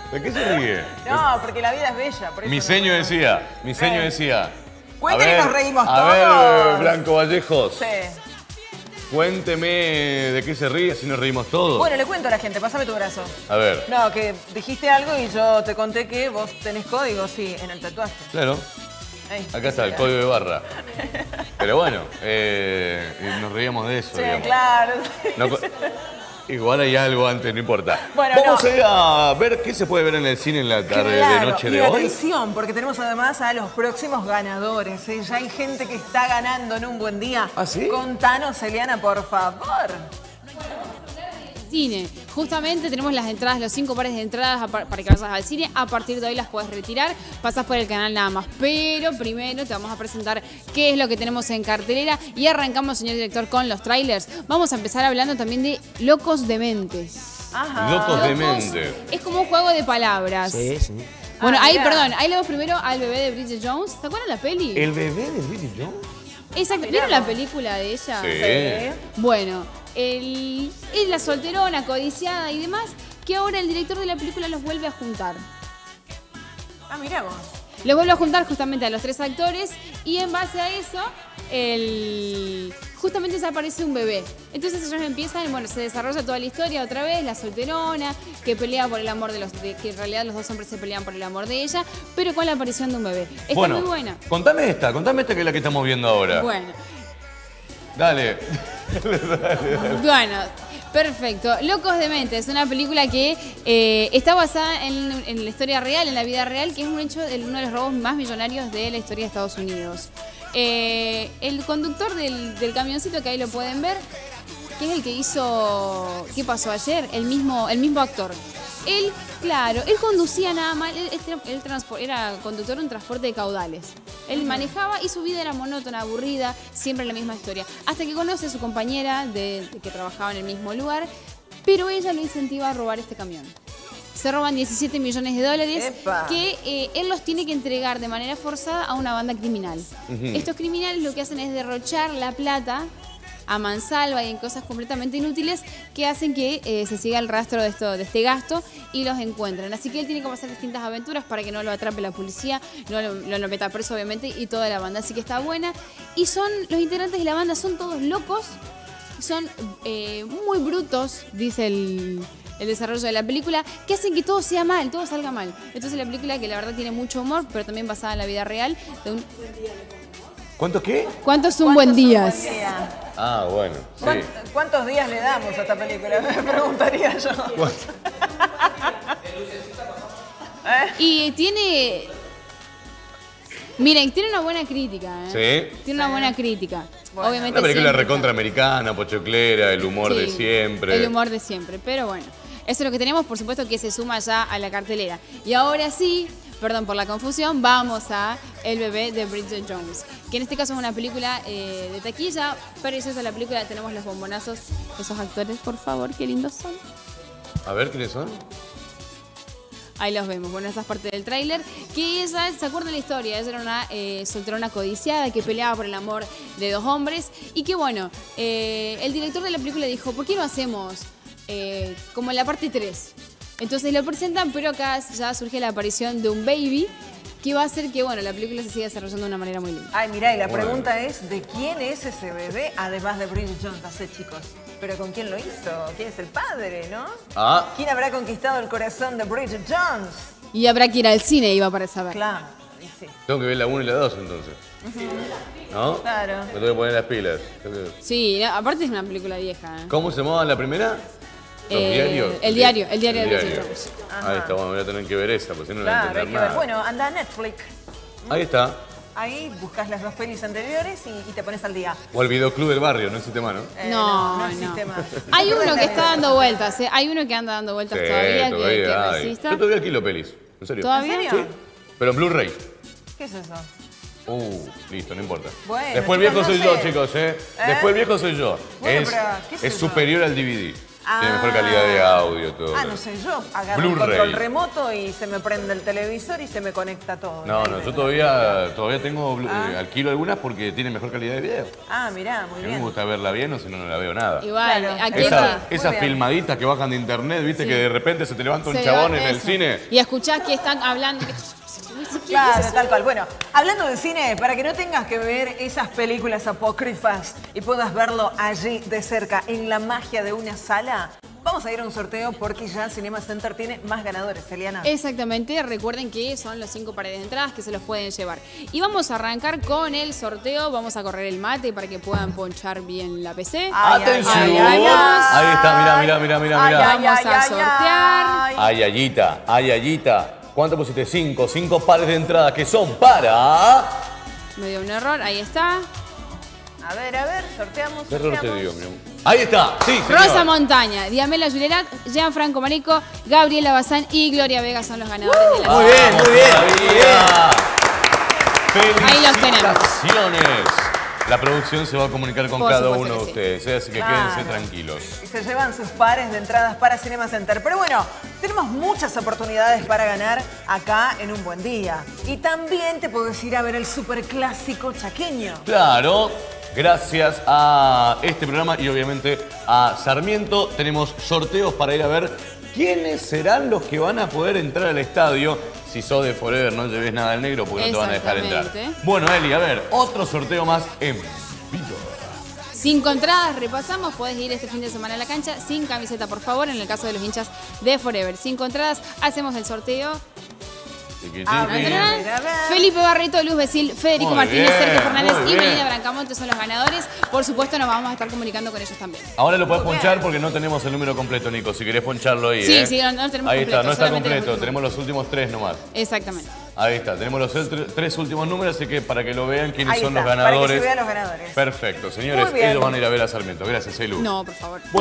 ¿De qué se ríe? No, porque la vida es bella. Por eso Mi seño decía. Cuéntale y nos reímos todos. A ver, Blanco Vallejos. Sí. Cuénteme de qué se ríe, si nos reímos todos. Bueno, le cuento a la gente, pásame tu brazo. A ver. No, que dijiste algo y yo te conté que vos tenés código, sí, en el tatuaje. Claro. Ahí. Acá está el código de barra. Pero bueno, nos reíamos de eso, Sí, digamos. claro. No, igual hay algo antes, no importa. Bueno, vamos a ir a ver qué se puede ver en el cine en la tarde de noche y de hoy. atención, porque tenemos además a los próximos ganadores. ¿Eh? Ya hay gente que está ganando en un buen día. ¿Ah, sí? Contanos, Eliana, por favor. Cine. Justamente tenemos las entradas, los 5 pares de entradas para que vayas al cine. A partir de hoy las puedes retirar, pasas por el canal nada más. Pero primero te vamos a presentar qué es lo que tenemos en cartelera y arrancamos, señor director, con los trailers. Vamos a empezar hablando también de Locos Dementes. Ajá. Locos Dementes. Es como un juego de palabras. Sí, sí. Bueno, Ah, ahí, mirá. perdón, ahí le vemos primero al bebé de Bridget Jones. ¿Se acuerdan la peli? ¿El bebé de Bridget Jones? Exacto. ¿Vieron la película de ella? Sí. Bueno, es la solterona, codiciada y demás, que ahora el director de la película los vuelve a juntar. Ah, miramos. Los vuelve a juntar justamente a los 3 actores y en base a eso, justamente se aparece un bebé. Entonces ellos empiezan, bueno, se desarrolla toda la historia otra vez, la solterona, que pelea por el amor que en realidad los 2 hombres se pelean por el amor de ella, pero con la aparición de un bebé. Está muy buena. Contame esta que es la que estamos viendo ahora. Bueno. Dale. Bueno, perfecto. Locos Dementes, una película que está basada en la historia real, en la vida real, que es un hecho de uno de los robos más millonarios de la historia de Estados Unidos. El conductor del camioncito, que ahí lo pueden ver, que es el que hizo ¿Qué pasó ayer? El mismo actor. Él, claro, él conducía nada mal, él era conductor de un transporte de caudales. Él manejaba y su vida era monótona, aburrida, siempre la misma historia. Hasta que conoce a su compañera que trabajaba en el mismo lugar, pero ella lo incentiva a robar este camión. Se roban 17 millones de dólares ¡Epa! que él los tiene que entregar de manera forzada a una banda criminal. Estos criminales lo que hacen es derrochar la plata a mansalva y en cosas completamente inútiles que hacen que se siga el rastro de este gasto y los encuentren. Así que él tiene que pasar distintas aventuras para que no lo atrape la policía, no lo meta preso obviamente y toda la banda. Así que está buena. Y los integrantes de la banda son todos locos, son muy brutos, dice el desarrollo de la película, que hacen que todo sea mal, todo salga mal. Entonces la película, que la verdad tiene mucho humor, pero también basada en la vida real, de un... ¿Cuántos qué? ¿Cuántos son buen días? Ah, bueno, sí. ¿Cuántos días le damos a esta película? Me preguntaría yo. Y tiene... Miren, tiene una buena crítica, ¿eh? Sí. Tiene una buena crítica. Bueno, Obviamente Una película siempre recontra americana, pochoclera, el humor de Sí, siempre. El humor de siempre, pero bueno. Eso es lo que tenemos, por supuesto, que se suma ya a la cartelera. Y ahora sí, perdón por la confusión, vamos a El bebé de Bridget Jones, que en este caso es una película de taquilla, pero eso es la película, tenemos los bombonazos, esos actores, por favor, qué lindos son. A ver, ¿quiénes son? Ahí los vemos, bueno, esa es parte del tráiler, que ella, ¿se acuerdan de la historia? Ella era una solterona codiciada que peleaba por el amor de 2 hombres y que bueno, el director de la película dijo, ¿por qué no hacemos como en la parte 3? Entonces lo presentan, pero acá ya surge la aparición de un baby que va a hacer que, bueno, la película se siga desarrollando de una manera muy linda. Ay, mirá, y la Bueno. pregunta es, ¿de quién es ese bebé? Además de Bridget Jones, no sé, chicos. ¿Pero con quién lo hizo? ¿Quién es el padre, no? Ah, ¿Quién habrá conquistado el corazón de Bridget Jones? Y habrá que ir al cine, iba para saber. Claro, y sí. tengo que ver la 1 y la 2 entonces. ¿No? Claro. Me tengo que poner las pilas. Sí, aparte es una película vieja. ¿eh? ¿Cómo se llamaba la primera? ¿Los diarios? El diario de Bridget Jones. Ahí está, bueno, voy a tener que ver esa, porque si no, no voy a Claro, hay entender que ver. nada. Bueno, anda a Netflix. Ahí está. Ahí buscas las 2 pelis anteriores y te pones al día. O el videoclub del barrio, no existe más, ¿no? No. existe más. Hay uno que está dando vueltas, ¿eh? Hay uno que anda dando vueltas Sí, todavía, que hay. resista. Yo todavía alquilo pelis, en serio. ¿Todavía? ¿En serio? Sí, pero en Blu-ray. ¿Qué es eso? Listo, no importa. Bueno, Después el viejo chicos, soy no yo, sé. chicos, ¿eh? Después el viejo soy yo. Bueno, pero, ¿qué sé es yo? superior al DVD. Tiene mejor calidad de audio, todo. No sé, yo agarro un control remoto y se me prende el televisor y se me conecta todo. No, yo todavía tengo, alquilo algunas porque tiene mejor calidad de video. Mirá, muy A mí bien. me gusta verla bien o si no, no la veo nada. Igual, Claro. aquí Esas filmaditas que bajan de internet, viste, que de repente se te levanta un se chabón va en el eso. cine. Y escuchás que están hablando. Claro, tal cual. Bueno, hablando de cine, para que no tengas que ver esas películas apócrifas y puedas verlo allí de cerca, en la magia de una sala, vamos a ir a un sorteo porque ya Cinema Center tiene más ganadores, Eliana. Exactamente, recuerden que son los 5 pares de entradas que se los pueden llevar. Y vamos a arrancar con el sorteo, vamos a correr el mate para que puedan ponchar bien la PC. ¡Atención! Ahí está, mira. Vamos a sortear. Ay, Ayita. ¿Cuánto pusiste? 5 pares de entradas que son para... Me dio un error, ahí está. A ver, sorteamos. ¿Qué error te dio, mi amor? Ahí está, sí, señor. Rosa Montaña, Diamela Yulerat, Gianfranco Marico, Gabriela Bazán y Gloria Vega son los ganadores de la Muy bien. Ahí los tenemos. ¡Felicitaciones! La producción se va a comunicar con Por cada supuesto uno de que ustedes, así que Claro. quédense tranquilos. Y se llevan sus pares de entradas para Cinema Center. Pero bueno, tenemos muchas oportunidades para ganar acá en un buen día. Y también te puedes ir a ver el superclásico chaqueño. Claro, gracias a este programa y obviamente a Sarmiento tenemos sorteos para ir a ver quiénes serán los que van a poder entrar al estadio. Si sos de Forever no lleves nada al negro porque no te van a dejar entrar. Exactamente. Bueno, Eli, a ver, otro sorteo más en vivo. 5 entradas, repasamos, podés ir este fin de semana a la cancha sin camiseta, por favor, en el caso de los hinchas de Forever. 5 entradas, hacemos el sorteo. A ver. Felipe Barreto, Luz Becil, Federico Muy Martínez, bien, Sergio Fernández muy y bien. Melina Brancamonte son los ganadores. Por supuesto, nos vamos a estar comunicando con ellos también. Ahora lo podés ponchar porque no tenemos el número completo, Nico. Si querés poncharlo ahí, Sí, sí, no lo tenemos ahí completo, está, no está solamente los completo. últimos. Tenemos los últimos 3 nomás. Exactamente. Ahí está, tenemos los 3 últimos números, así que para que lo vean quiénes Ahí son está, los ganadores. para que se vean los ganadores. Perfecto, señores, Muy bien. ellos van a ir a ver a Sarmiento. Gracias, Elu. No, por favor.